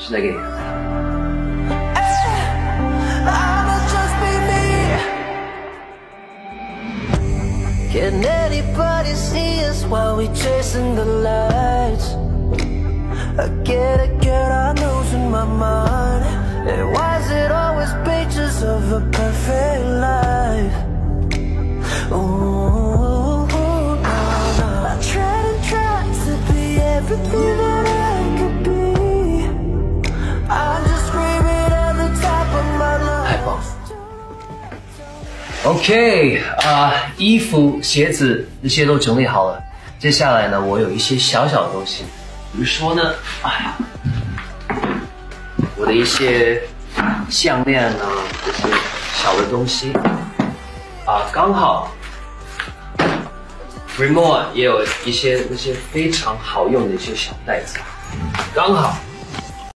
现在给你看。 Can anybody see us while we chasing the lights? I get our news in my mind. And why is it always pictures of a perfect life? Ooh, no, no. I try to be everything that I could be. I'm just screaming at the top of my lungs. 太棒了。 OK 衣服、鞋子这些都整理好了。接下来呢，我有一些小小的东西，比如说呢，我的一些项链呢，这些小的东西刚好 Rimowa 也有一些那些非常好用的一些小袋子，刚好